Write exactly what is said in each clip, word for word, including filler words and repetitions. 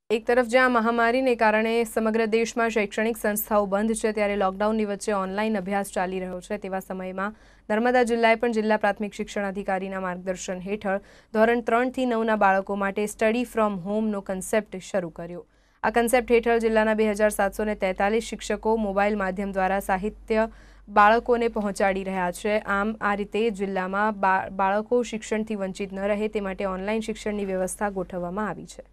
એક તરફ જ્યાં મહામારીને કારણે સમગ્ર દેશમાં શૈક્ષણિક સંસ્થાઓ બંધ છે, ત્યારે લોકડાઉનની વચ્ચે ઓનલાઈન અભ્યાસ ચાલી રહ્યો છે. તેવા સમયમાં નર્મદા જિલ્લાએ પણ જિલ્લા પ્રાથમિક શિક્ષણ અધિકારીના માર્ગદર્શન હેઠળ ધોરણ ત્રણથી નવના બાળકો માટે સ્ટડી ફ્રોમ હોમનો કન્સેપ્ટ શરૂ કર્યો. આ કન્સેપ્ટ હેઠળ જિલ્લાના બે હજાર સાતસો ને તેતાલીસ શિક્ષકો મોબાઈલ માધ્યમ દ્વારા સાહિત્ય બાળકોને પહોંચાડી રહ્યા છે. આમ આ રીતે જિલ્લામાં બાળકો શિક્ષણથી વંચિત ન રહે તે માટે ઓનલાઈન શિક્ષણની વ્યવસ્થા ગોઠવવામાં આવી છે.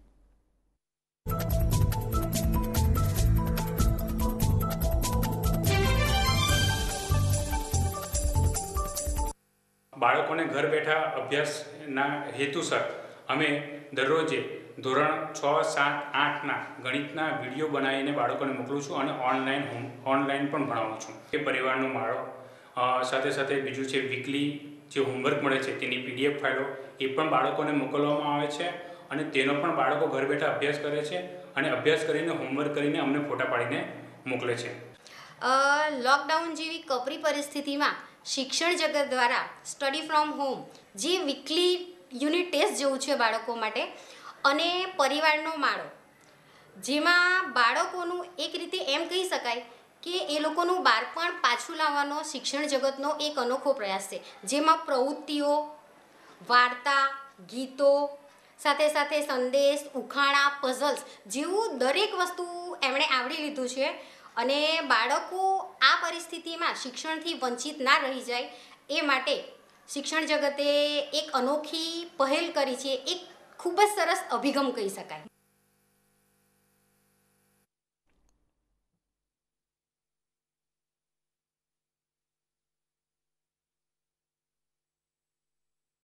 બાળકોને ઘર બેઠા અભ્યાસના હેતુસર અમે દરરોજે ધોરણ છ સાત આઠના ગણિતના વિડીયો બનાવીને બાળકોને મોકલું છું અને ઓનલાઈન હોમ ઓનલાઈન પણ ભણાવું છું. એ પરિવારનો માળો સાથે સાથે બીજું છે વીકલી જે હોમવર્ક મળે છે તેની પીડીએફ ફાઇલો એ પણ બાળકોને મોકલવામાં આવે છે અને તેનો પણ બાળકો ઘર બેઠા અભ્યાસ કરે છે અને અભ્યાસ કરીને હોમવર્ક કરીને અમને ફોટા પાડીને મોકલે છે. લોકડાઉન જેવી કપરી પરિસ્થિતિમાં શિક્ષણ જગત દ્વારા સ્ટડી ફ્રોમ હોમ જે વીકલી યુનિટ ટેસ્ટ જેવું છે બાળકો માટે અને પરિવારનો માળો, જેમાં બાળકોનું એક રીતે એમ કહી શકાય કે એ લોકોનું બાળપણ પાછું લાવવાનો શિક્ષણ જગતનો એક અનોખો પ્રયાસ છે, જેમાં પ્રવૃત્તિઓ, વાર્તા, ગીતો સાથે સાથે સંદેશ, ઉખાણા, પઝલ્સ જેવું દરેક વસ્તુ એમણે આવડી લીધું છે અને બાળકો આ પરિસ્થિતિમાં શિક્ષણથી વંચિત ના રહી જાય એ માટે શિક્ષણ જગતે એક અનોખી પહેલ કરી છે. એક ખૂબ જ સરસ અભિગમ કહી શકાય.